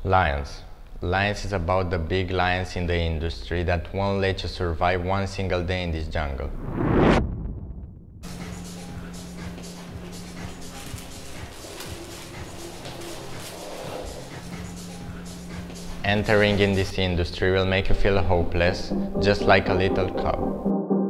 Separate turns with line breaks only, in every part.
Lions. Lions is about the big lions in the industry that won't let you survive one single day in this jungle. Entering in this industry will make you feel hopeless, just like a little cub.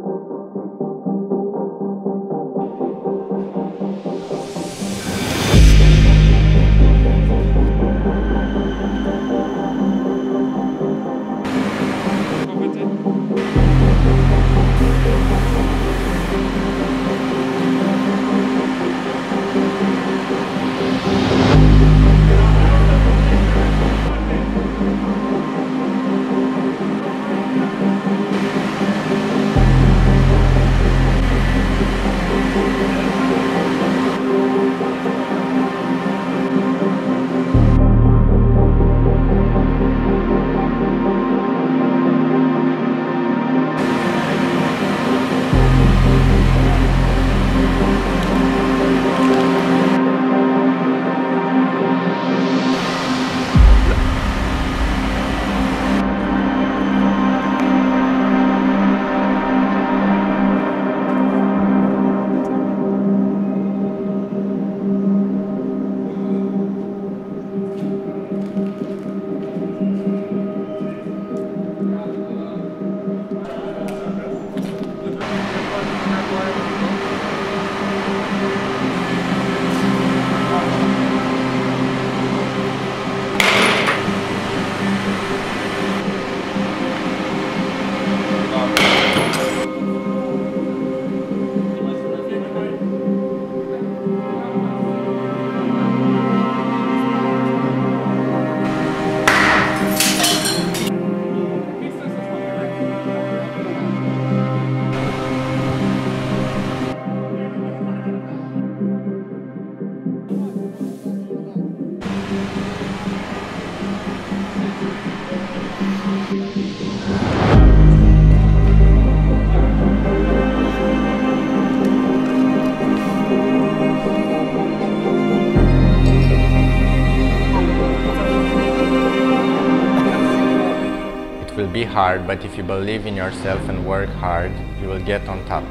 It will be hard, but if you believe in yourself and work hard, you will get on top.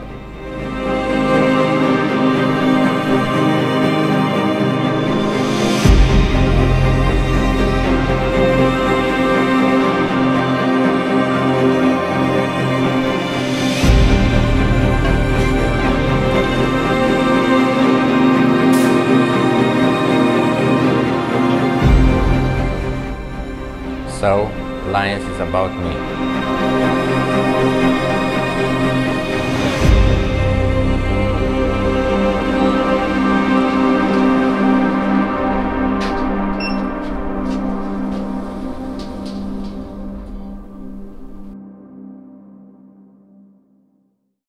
So, Lions is about me.